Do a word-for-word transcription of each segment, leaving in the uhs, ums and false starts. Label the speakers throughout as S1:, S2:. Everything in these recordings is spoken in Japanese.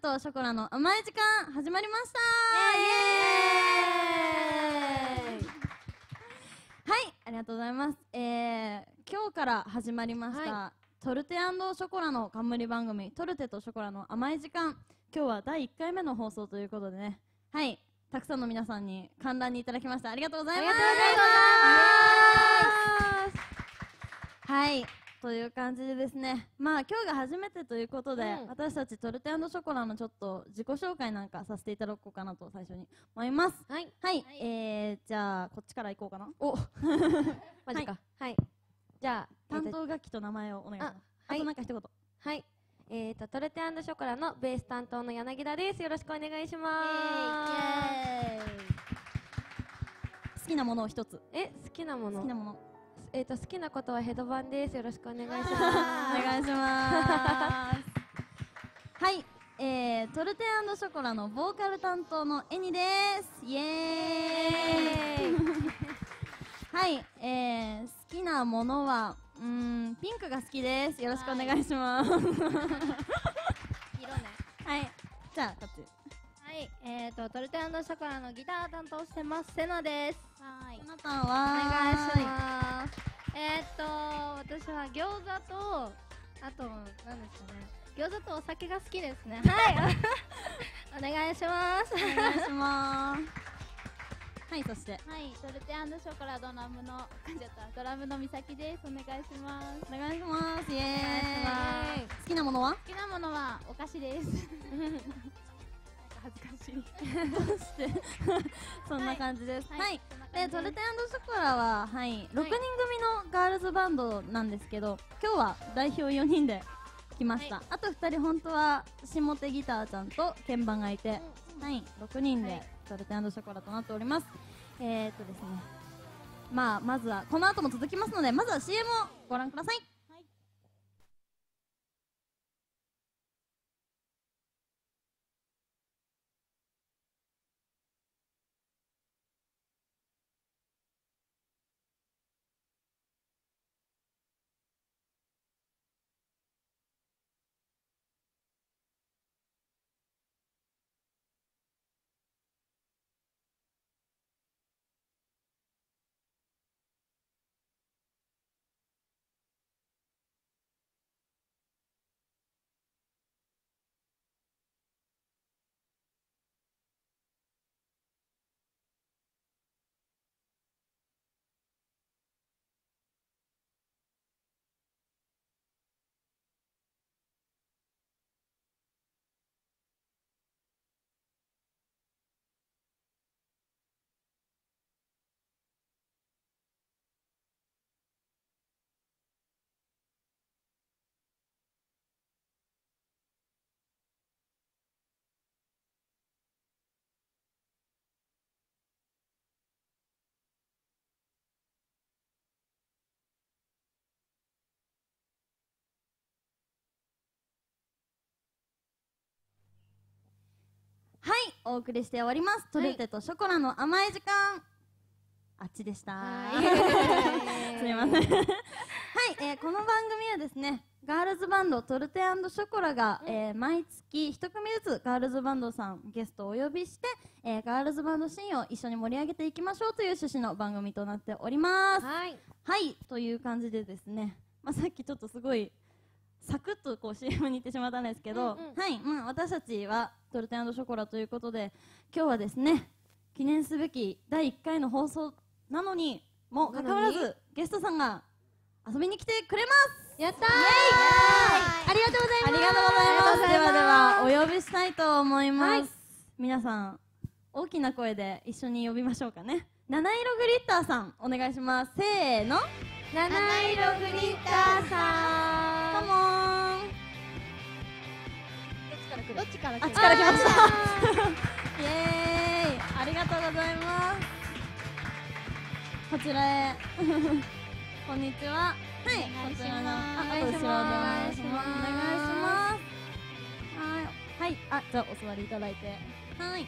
S1: とショコラの甘い時間始まりました。イエーイ。はい、ありがとうございます。えー、今日から始まりました、はい、トルテ&ショコラの冠番組トルテとショコラの甘い時間。今日はだいいっかいめの放送ということでね、はい、たくさんの皆さんに観覧にいただきましたありがとうございます。ありがとうございます。はい、という感じでですね、まあ今日が初めてということで、うん、私たちトルテ&ショコラのちょっと自己紹介なんかさせていただこうかなと最初に思います。はい、はい、はい、えー、じゃあこっちから行こうかな。おマジか。はい、はい、じゃあ担当楽器と名前をお願いします。 あ, あとなんか一言。はい、えーとトルテ&ショコラのベース担当の柳田です。よろしくお願いします。イエーイ。好きなものを一つ。え、好きなもの。好きなもの。えーと好きなことはヘドバンです。よろしくお願いします。お願いします。はい、えー、トルテ&ショコラのボーカル担当のエニです。イエーイ。はい、えー、好きなものはうーんピンクが好きです。よろしくお願いします。色ね。はい、じゃあこっち。
S2: はい、えーとトルテ&ショコラのギター担当してますセナです。はい、
S1: セナさんは
S2: お願いします。えーと私は餃子とあと何ですかね、餃子とお酒が好きですね。はいお願いします。
S1: お願いします。はい、そしてはい、
S3: トルテ&ショコラドラムのドラムのみさきです。お願いします。
S1: お願いします。イエーイ。好きなものは？
S3: 好きなものはお菓子です。恥ずかしい。
S1: どうしてそんな感じです。はい、でトルテ&ショコラは、はい、ろくにん組のガールズバンドなんですけど、今日は代表よにんで来ました。はい、あとふたり本当は下手ギターちゃんと鍵盤がいて、うん、はい、ろくにんで、はい、トルテ&ショコラとなっております。えーっとですね、まあまずはこの後も続きますので、まずは シーエム をご覧ください。はい、お送りしております、トルテとショコラの甘い時間。あっちでした。すみません。はい、えー、この番組はですね、ガールズバンドトルテ&ショコラが、うん、えー、毎月一組ずつガールズバンドさんゲストをお呼びして、えー、ガールズバンドシーンを一緒に盛り上げていきましょうという趣旨の番組となっております。はい、はい、という感じでですね、まあ、さっきちょっとすごいサクッとこう シーエム に行ってしまったんですけど、うんうん、はい、まあ、私たちはトルテ&ショコラということで、今日はですね、記念すべきだいいっかいの放送なのにもかかわらずゲストさんが遊びに来てくれます。やったー、イエーイ、ありがとうございます。ありがとうございます。ではではお呼びしたいと思います、はい、皆さん大きな声で一緒に呼びましょうかね。七色グリッターさんお願いします。せーの、七色グリッターさん、カモーン。どっちから来る？どっちから来る？あっちから来ましたイエーイ、ありがとうございます。こちらへこんにちは。はい、こちらのあ、あと後ろお願いします。お願いします。はい、はい、あ、じゃあお座りいただいて、はい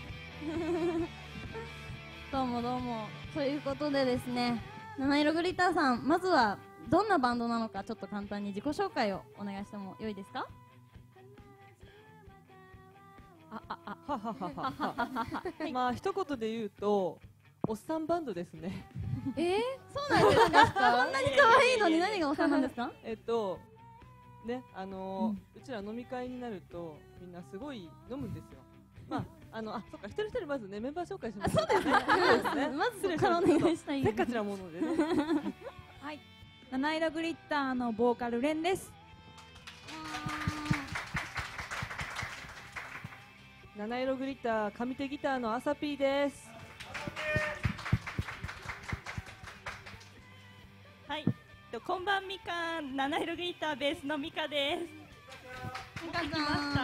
S1: どうもどうも。ということでですね、七色グリッターさん、まずはどんなバンドなのかちょっと簡単に自己紹介をお願いしても良いですか？
S4: あああははははは。まあ一言で言うとおっさんバンドですね。
S2: えー、
S1: そうなんですか。こんなに可愛いのに何がおっさんなんですか？
S4: えっとね、あのーうん、うちら飲み会になるとみんなすごい飲むんですよ。まああのあそっか一人一人まずねメンバー紹介します。
S1: そうですね。そうですね。まずそこからお願いしたい。
S4: せっかちなものでね。
S5: はい、七色グリッターのボーカルレンです。
S4: 七色グリッター上手ギターのアサピーです。
S6: はい、こんばんみかん、七色グリッターベースのみかです。
S1: みかちゃん。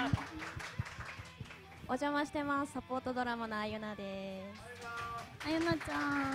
S2: お邪魔してます。サポートドラマのあゆなです。
S1: あゆなちゃん。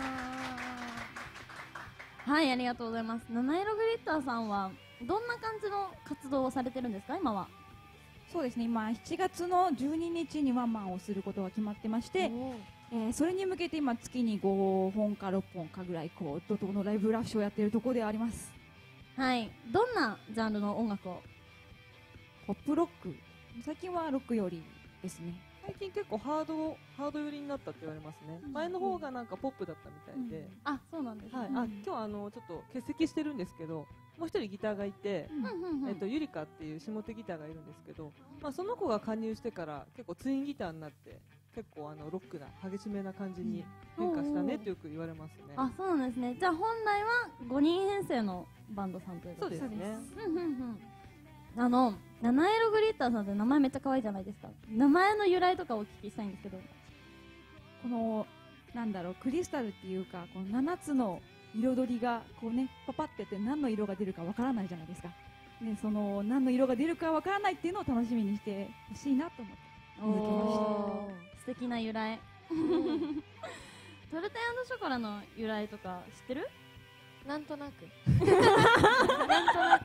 S1: はい、ありがとうございます。七色グリッターさんはどんな感じの活動をされてるんですか、今は？
S5: そうですね、今しちがつのじゅうににちにワンマンをすることが決まってまして、えー、それに向けて今月にごほんかろっぽんかぐらいこう怒涛のライブラッシュをやっているところであります。
S1: はい、どんなジャンルの音楽を？
S5: ポップロック、最近はロックよりですね。
S4: 最近結構ハードハード寄りになったって言われますね。うん、前の方がなんかポップだったみたいで、うん、
S1: あ、そうなんですね。
S4: はい、あ、今日あのちょっと欠席してるんですけど、もう一人ギターがいて、うん、えっとゆりかっていう下手ギターがいるんですけど、まあその子が加入してから結構ツインギターになって結構あのロックな激しめな感じに変化したねってよく言われますね。
S1: あ、そうなんですね。じゃあ本来はごにん編成のバンドさんということですね。
S4: そうですね。
S1: うんうんうん。あの七色グリッターさんって名前めっちゃ可愛いじゃないですか。名前の由来とかお聞きしたいんですけど。
S5: このなんだろう、クリスタルっていうかこのななつの彩りがこうねパパってやって何の色が出るかわからないじゃないですか。ね、その何の色が出るかわからないっていうのを楽しみにしてほしいなと思って名付けました。
S1: 素敵な由来。トルテ&ショコラの由来とか知ってる？
S2: なんとなく。
S1: なんとなく。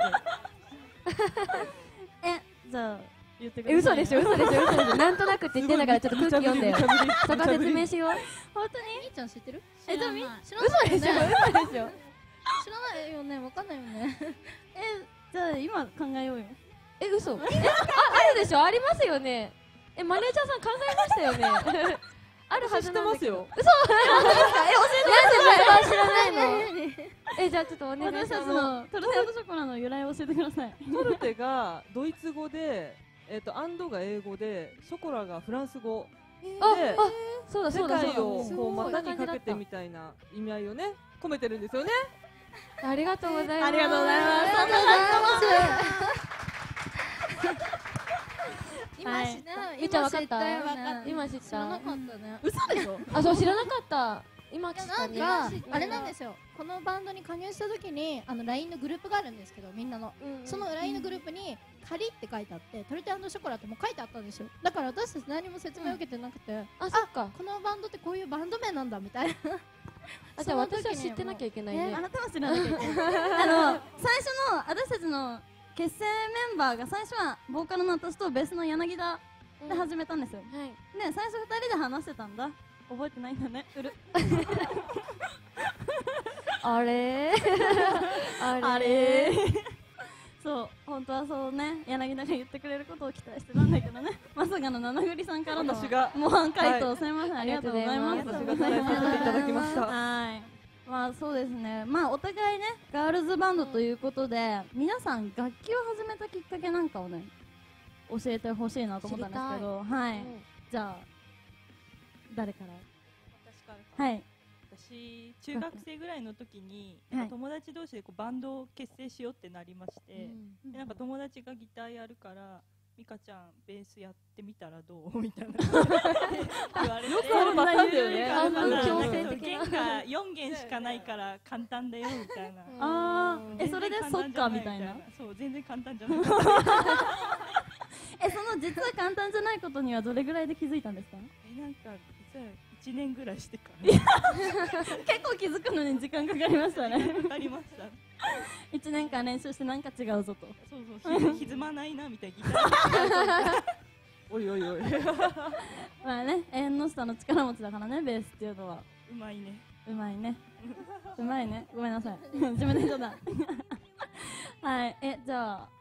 S1: え、じゃあ言ってください。
S2: 嘘でしょ、嘘でしょ、嘘でしょ。なんとなくって言ってんだからちょっと空気読んでよ。そこ説明しよう。
S1: 本当に？
S3: みーちゃん知ってる？
S1: え、じゃあみ
S3: 知らない。
S2: 嘘でしょ、嘘でしょ。
S3: 知らないよね、わかんないよね。
S1: え、じゃあ今考えようよ。
S2: え、嘘。え、あ、あるでしょ、ありますよね。え、マネージャーさん考えましたよね。あるはずなんだけど。嘘。
S1: 本当ですか？え、教えて。なんで
S2: メンバー知らないの？え、じゃあちょっとお願いします。
S1: 私たちのトルテ&ショコラの由来を教えてください。
S4: トルテがドイツ語で、えっとアンドが英語で、ショコラがフランス語で、
S2: あ、そうだそうだそうだ。
S4: 世界をこう股にかけてみたいな意味合いをね込めてるんですよね。
S2: ありがとうございます。
S1: ありがとうございます。
S3: ありがとうございます。
S1: 今知っ
S2: ゆうちゃんわかった？今知った？知らなかったね。嘘でしょ？あ、そう知らなかった。今知ったね。
S3: なんかあれなんですよ。このバンドに加入した時にあの ライン のグループがあるんですけど、みんなのその ライン のグループにカリって書いてあって、トルテ&ショコラってもう書いてあったんですよ。だから私たち何も説明受けてなくて、
S2: あ、そっか。
S3: このバンドってこういうバンド名なんだみたいな。
S2: あ、じゃあ私は知ってなきゃいけないね。
S1: あなたは知らなきゃいけない。あの最初の私たちの結成メンバーが最初はボーカルの私とベースの柳田で始めたんですよ。
S2: はい。
S1: で最初ふたりで話してたんだ。覚えてないんだね。うる。
S2: あれ
S1: ーあれーそう本当はそうね、柳田が言ってくれることを期待してたんだけどね、まさかの七栗さんからの模範回答、すみません、ありがとうございます。
S4: 私が伝えさせていただきました。
S1: はい、まあそうですね、まあお互いねガールズバンドということで、皆さん楽器を始めたきっかけなんかをね教えてほしいなと思ったんですけど、はい、じゃあ誰から？
S6: 私からか。
S1: はい。
S6: 私中学生ぐらいの時に、はい、友達同士でこうバンドを結成しようってなりまして、うん、でなんか友達がギターやるからミカちゃんベースやってみたらどうみたいな言われて、
S4: よくあるパターンだよね。
S2: 半分強制的な。
S6: 弦がよんげんしかないから簡単だよみたいな。
S1: ああ、えそれでそっかみたいな。
S6: そう全然簡単じゃない。
S1: えその実は簡単じゃないことにはどれぐらいで気づいたんですか？
S6: えなんか実はいちねんぐらいしてから。
S1: 結構気づくのに時間かかりましたね。
S6: かかりました。
S1: いちねんかん練習してなんか違うぞと。
S6: そうそうひ歪まないなみたいなギター。
S4: おいおいおい。
S1: まあね、縁の下の力持ちだからね、ベースっていうのは。
S6: うまいね。
S1: うまいね。うまいね。ごめんなさい。自分で言っちゃった。はい、えじゃあ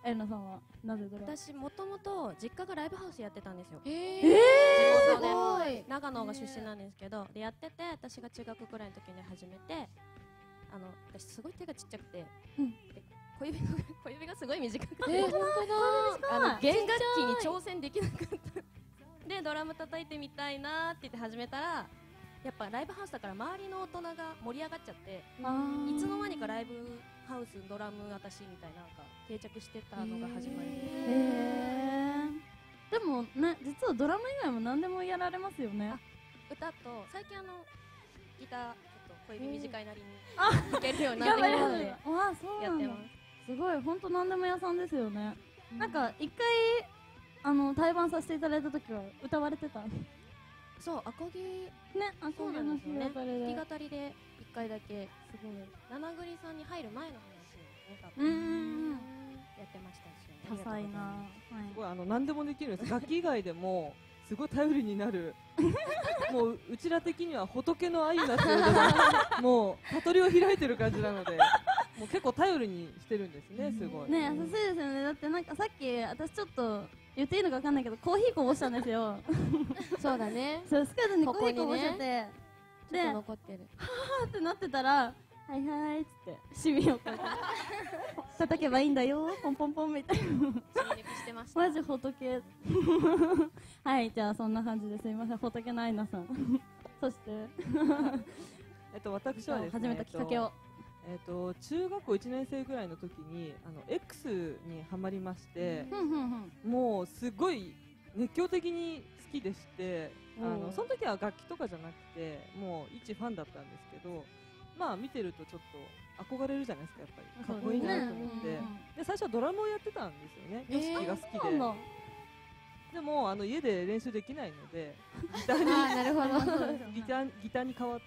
S1: エレナさんはなぜドラム？
S7: 私もともと実家がライブハウスやってたんですよ。
S3: えー、
S7: 地元で、
S3: すごい。
S7: 長野が出身なんですけど、でやってて、私が中学くらいの時に始めて、あの私すごい手がちっちゃくて、
S1: うん
S7: で小指が小指がすごい短くて、
S3: えー、本当だ。
S7: あの弦楽器に挑戦できなかったでドラム叩いてみたいなって言って始めたら、やっぱライブハウスだから周りの大人が盛り上がっちゃって、いつの間にかライブハウスドラム私みたいな、なんか定着してたのが始まりです。
S1: へー。でもね、実はドラム以外も何でもやられますよね。
S7: 歌と最近あのギターちょっと小指短いなりに弾けるようになってきたので
S1: あ、そうなんだ。
S7: やってます。
S1: すごい、本当何でも屋さんですよね。なんか一回あの対バンさせていただいた時は歌われてた。ね、
S7: そう、アコギ
S1: アコギの弾き語り
S7: 弾
S1: で。
S7: き語りで一回だけ
S1: すごい。
S7: 七栗さんに入る前の話ね、多
S1: う
S7: 分
S1: ん。
S7: やってましたし、
S1: 多彩な。は
S4: すごいあの何でもできるんです。楽器以外でもすごい頼りになる。もううちら的には仏の愛なっていうのがもう悟りを開いてる感じなので、もう結構頼りにしてるんですね。すごい。
S1: ね、優しいですよね。だってなんかさっき私ちょっと言っていいのかわかんないけど、コーヒーこぼしたんですよ。
S7: そうだね。
S1: そうスカートにコーヒーこ
S7: ここにね
S1: ぼしてて、
S7: ちょっと残ってる。
S1: はーってなってたら、はいはいっつってシミをこうやって叩けばいいんだよ、ポンポンポンみたいな。
S7: シミ抜きしてました。
S1: マジ仏。はい、じゃあそんな感じですいません、仏のアイナさん。そして
S4: えっと私はですね、
S1: 始めたきっかけを。
S4: えっと中学校いちねん生ぐらいの時にあの X にハマりまして、
S1: ふんふんふん。
S4: もうすごい熱狂的に好きでして、あのその時は楽器とかじゃなくてもう一ファンだったんですけど、まあ見てるとちょっと憧れるじゃないですか、やっぱりかっこいいなと思って、で最初はドラムをやってたんですよね、吉木が好きで。でもあの家で練習できないのでギターに
S3: あー、なるほど。
S4: ギターギターに変わって、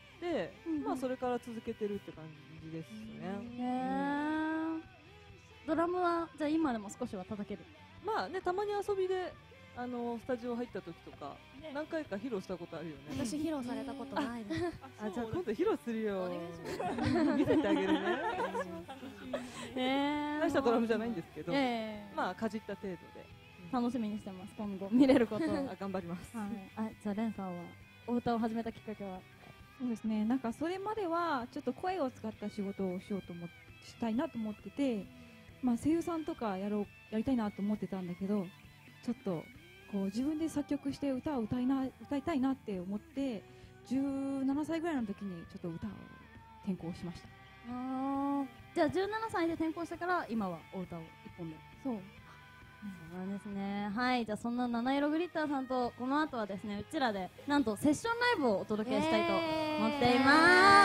S4: まあそれから続けてるって感じですね。
S1: へー。ドラムはじゃあ今でも少しは叩ける？
S4: まあね、たまに遊びであのスタジオ入った時とか何回か披露したことあるよね。
S7: 私披露されたことないです。
S4: あ、じゃあ今度披露するよ。
S7: お願いします。
S4: 見せてあげるね。
S1: へー。
S4: 大したドラムじゃないんですけど、
S1: ええ、
S4: まあかじった程度で
S1: 楽しみにしてます、今後見れることを。はい、
S4: あ頑張ります。
S1: あ、じゃあレンさんはお歌を始めたきっかけは？
S5: そうですね、なんかそれまではちょっと声を使った仕事をしようと思っしたいなと思ってて、まあ、声優さんとかやろうやりたいなと思ってたんだけど、ちょっとこう自分で作曲して歌を歌いな歌いたいなって思って、じゅうななさいぐらいの時にちょっと歌を転校しました。
S1: あ、じゃあじゅうななさいで転校してから今はお歌を一本で。
S5: そう
S1: そうなんですね。はい、じゃあそんな七色グリッターさんとこの後はですね、うちらでなんとセッションライブをお届けしたいと思っています。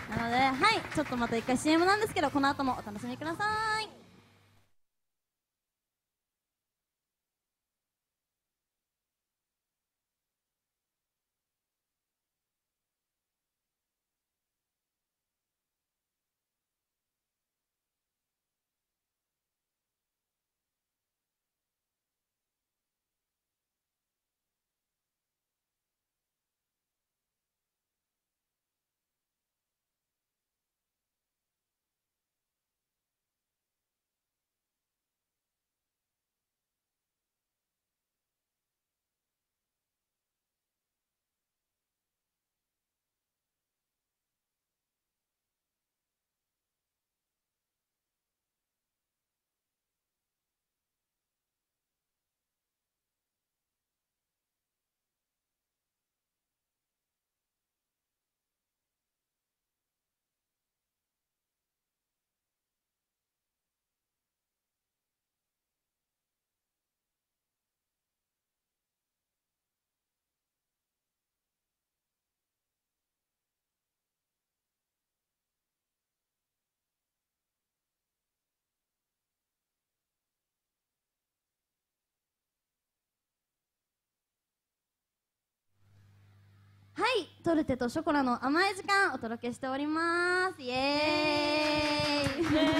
S1: なので、はい、ちょっとまた一回 シーエム なんですけど、この後もお楽しみください。はい、トルテとショコラの甘い時間お届けしております。イエーイ。
S4: イエーイ。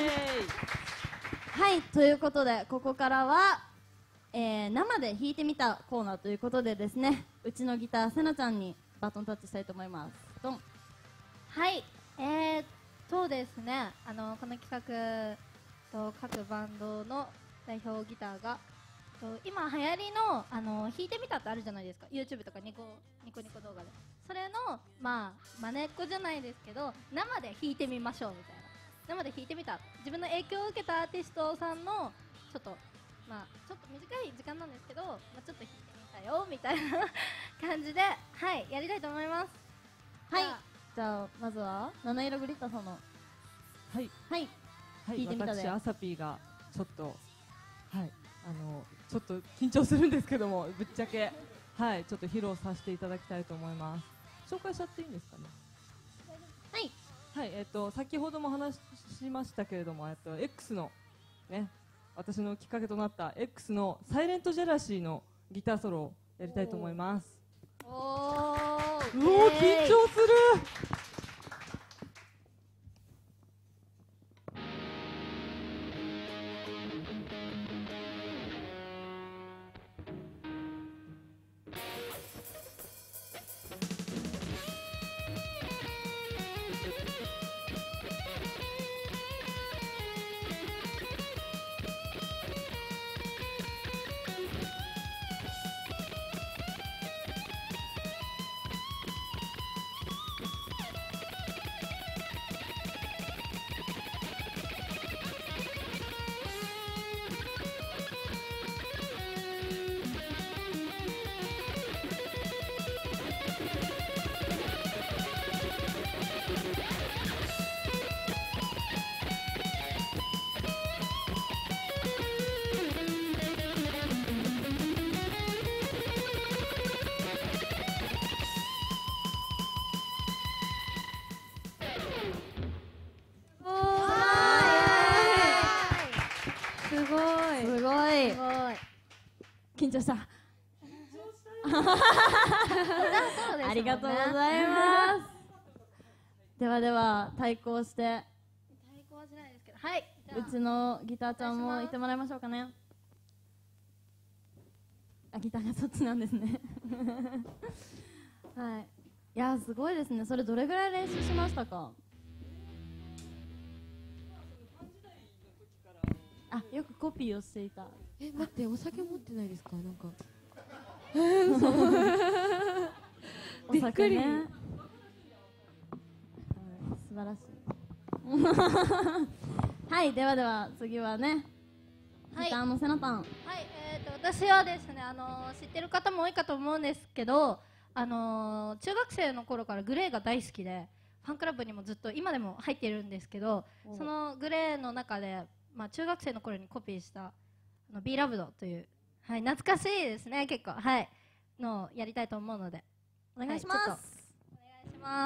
S1: はい、ということでここからは、えー、生で弾いてみたコーナーということでですね、うちのギターせなちゃんにバトンタッチしたいと思います。ドン。
S2: はい、えー、とですね、あのこの企画と各バンドの代表ギターがと今流行りのあの弾いてみたってあるじゃないですか。 YouTube とかニコニコニコ動画でそれのまあ真似っこじゃないですけど生で弾いてみましょうみたいな、生で弾いてみた自分の影響を受けたアーティストさんのちょっとまあちょっと短い時間なんですけど、まあ、ちょっと弾いてみたよみたいな感じではいやりたいと思います。
S1: はい、じゃあまずは七色グリッターさんの
S4: はい
S1: はい
S4: はい、
S1: 聞いてみたで
S4: 私アサピーがちょっとはいあのちょっと緊張するんですけどもぶっちゃけはいちょっと披露させていただきたいと思います。紹介しちゃっていいんですかね。
S1: はい
S4: はいえっと先ほども話しましたけれどもえっと X のね私のきっかけとなった X のサイレントジェラシーのギターソロをやりたいと思います。
S2: おー
S4: うおー緊張する。
S1: すごいすごい
S2: すごい
S1: 緊張したありがとうございますではでは対抗して
S2: 対抗はしないですけどはいじゃあ
S1: うちのギターちゃんも行ってもらいましょうかね。あ、ギターがそっちなんですねはい、いやーすごいですね。それどれぐらい練習しましたか？あ、よくコピーをしていた。
S8: え、待って、お酒持ってないですか？なんか
S1: お酒ね、はい、素晴らしいはい、ではでは次はね、
S2: はい
S1: ギターのセナタン。
S2: はい、えー、と私はですね、あのー知ってる方も多いかと思うんですけど、あのー中学生の頃からグレーが大好きでファンクラブにもずっと今でも入っているんですけど、そのグレーの中で、まあ、中学生の頃にコピーしたあの B ラブドという、はい、懐かしいですね結構、はい、のをやりたいと思うので
S1: お願いします、
S2: はい、ちょっとお願いします。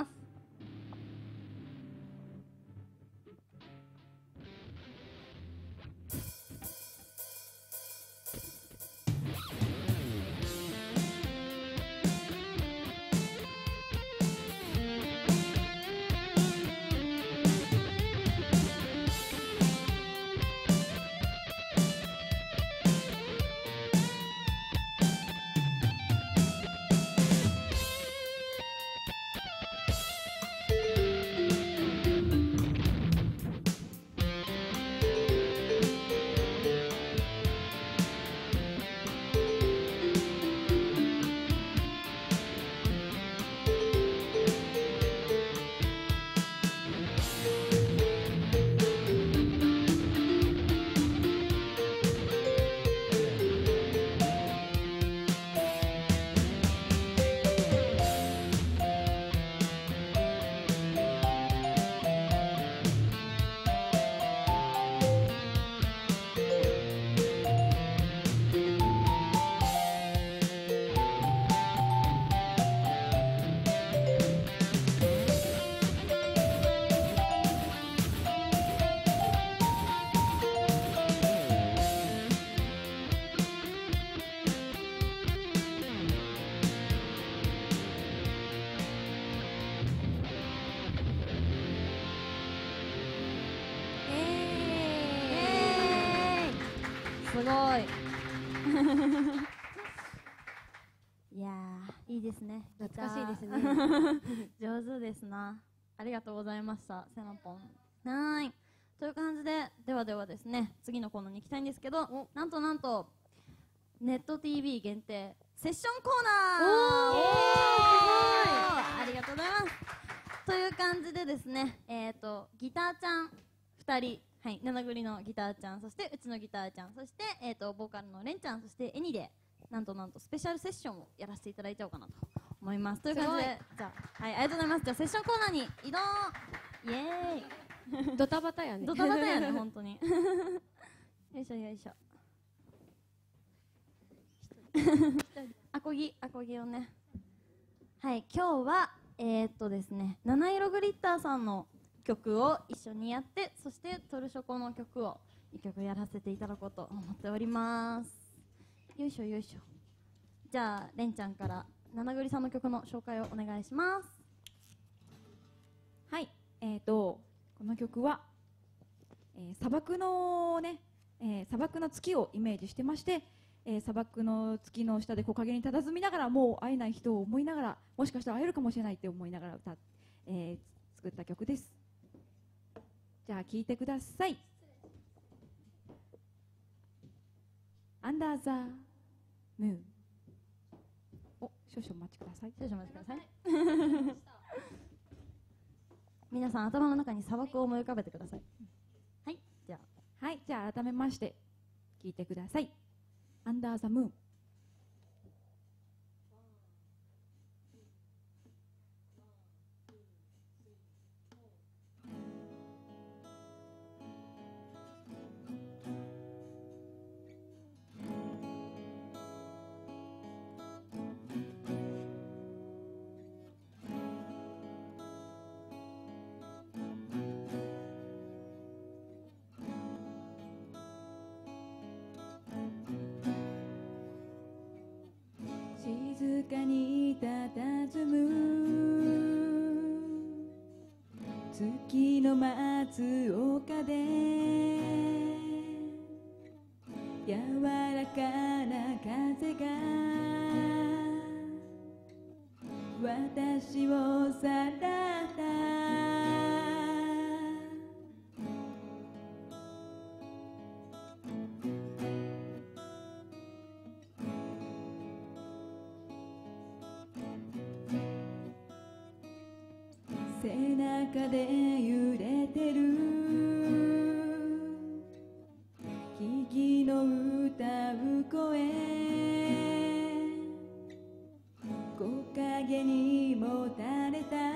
S1: すごいいやーいいですね。
S8: 懐かしいですね
S1: 上手ですな。ありがとうございましたセナポン。はーい、 という感じで、ではではですね、次のコーナーに行きたいんですけど、なんとなんとネット ティーブイ 限定セッションコーナー。おー、ありがとうございます。という感じでですね、えっとギターちゃんふたり、はい、七栗のギターちゃん、そしてうちのギターちゃん、そしてえっとボーカルのレンちゃん、そしてエニでなんとなんとスペシャルセッションをやらせていただいちゃおうかなと思います。という感じで、じゃあ、はい、ありがとうございます。じゃあセッションコーナーに移動。イエーイ。
S8: ドタバタやね。
S1: ドタバタやね、本当に。よいしょよいしょ。アコギ、アコギをね。はい、今日はえー、っとですね、七色グリッターさんの曲を一緒にやって、そしてトルショコの曲を一曲やらせていただこうと思っております。よいしょよいしょ。じゃあレンちゃんから七栗さんの曲の紹介をお願いします。
S5: はい、えーとこの曲は、えー、砂漠のね、えー、砂漠の月をイメージしてまして、えー、砂漠の月の下で木陰に佇みながら、もう会えない人を思いながら、もしかしたら会えるかもしれないって思いながら歌っ、えー、作った曲です。じゃあ聴いてください。アンダーザムーン。お、少々お待ちください。
S1: 少々お待ちください。皆さん頭の中に砂漠を思い浮かべてください。はい、じゃ
S5: あはいじゃあ改めまして聴いてください。アンダーザムーン。静かに佇む月の松岡で、柔らかな風が私をさらった背中で揺れてる木々の歌う声、木陰にもたれた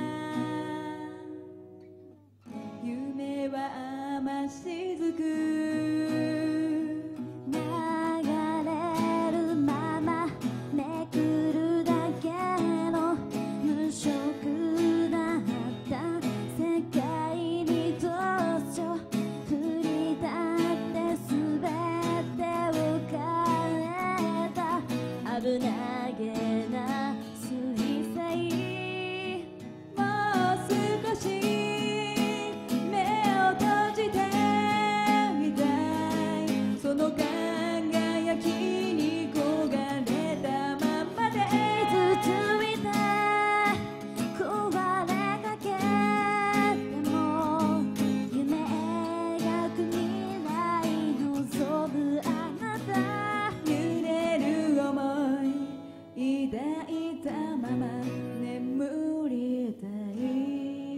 S5: 夢は雨しずく流れるままめくるだけの無色だった世界に突如降り立って全てを変えた危なげな水彩、もう少し目を閉じてみたい、その輝きに焦がれたままで傷ついて壊れかけても夢描く未来望むあなた、揺れる想い抱いたまま眠りたい。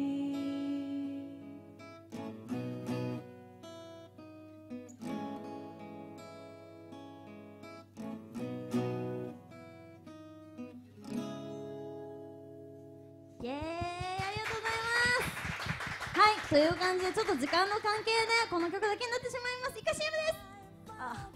S1: イエーイ、ありがとうございます。はい、という感じでちょっと時間の関係でこの曲だけになってしまいます。イカ シーエム です。あ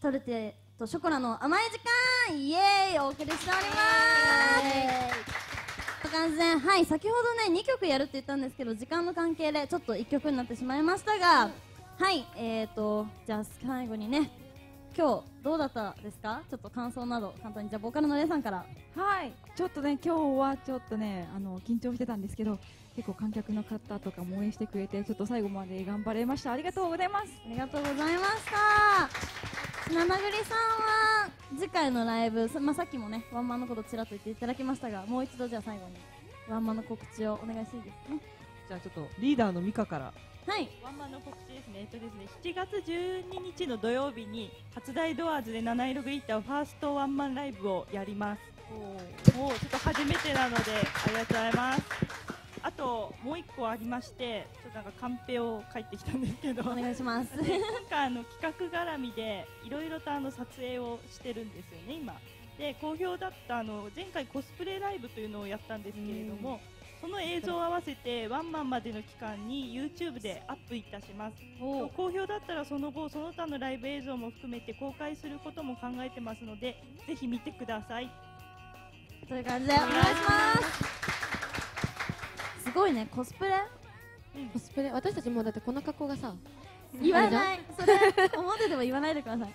S1: トルテとショコラの甘い時間イエーイお送りしておりますこんな感じで、はい、先ほどねにきょくやるって言ったんですけど時間の関係でちょっといっきょくになってしまいましたが、はいえーとじゃあ最後にね今日どうだったですか？ちょっと感想など簡単にじゃあボーカルのレイさんから。
S5: はい、ちょっとね今日はちょっとねあの緊張してたんですけど結構観客の方とかも応援してくれてちょっと最後まで頑張れました。ありがとうございます。
S1: ありがとうございました。ななぐりさんは次回のライブ、まあ、さっきもねワンマンのことちらっと言っていただきましたがもう一度じゃあ最後にワンマンの告知をお願いしていいですかね。
S4: じゃあちょっとリーダーのミカから
S1: はい、
S6: ワンマンの告知ですね。えっとですね、しちがつじゅうににちの土曜日に初台ドアーズで七色グリッターファーストワンマンライブをやります。もうちょっと初めてなのでありがとうございます。あともう一個ありまして、ちょっとなんかカンペを書いてきたんですけど、
S1: お願いします。
S6: 今回あの企画絡みでいろいろとあの撮影をしてるんですよね今。で好評だったあの前回コスプレライブというのをやったんですけれども。その映像を合わせてワンマンまでの期間に YouTube でアップいたします。好評だったらその後その他のライブ映像も含めて公開することも考えてますのでぜひ見てください。
S1: という感じでお願いします。すごいねコスプレ、
S8: うん、コスプレ私たちもうだってこの格好がさ
S1: 言わないそれ表でも言わないでください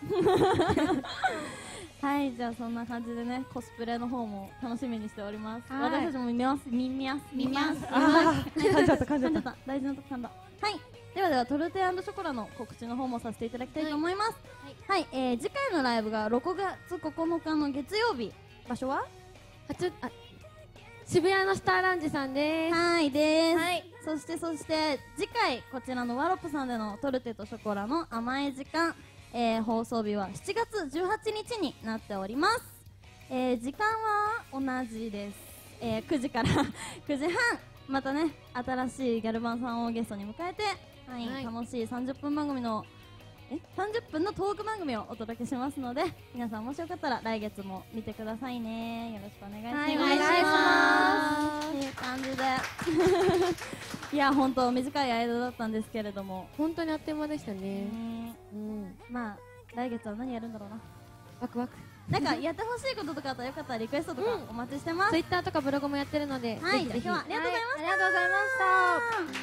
S1: はいじゃあそんな感じでねコスプレの方も楽しみにしております。私たちも見ます見ます見ます
S4: ああ噛んじゃった噛んじゃった
S1: 大事なとこ噛んだ。はいではではトルテ&ショコラの告知の方もさせていただきたいと思います。はい、はいえー、次回のライブがろくがつここのかの月曜日、場所は
S8: あ渋谷のスターランジさんです。
S1: はいです、はい、そしてそして次回こちらのワロップさんでのトルテとショコラの甘い時間、えー、放送日はしちがつじゅうはちにちになっております。えー、時間は同じです、えー、くじからくじはんまたね新しいギャルバンさんをゲストに迎えて、はいはい、楽しいさんじゅっぷん番組のえさんじゅっぷんのトーク番組をお届けしますので皆さんもしよかったら来月も見てくださいね。よろしくお願いします。はい、お願いしますっていう感じでいや本当短い間だったんですけれども
S8: 本当にあっという間でしたね。
S1: うん、まあ来月は何やるんだろうな。
S8: ワクワク
S1: なんかやってほしいこととかあったらよかったらリクエストとかお待ちしてます。
S8: ツイッターとかブログもやってるので、
S1: はい、
S8: ぜひぜひ。
S1: 今日はありがとうございました。
S8: ありがとうございました。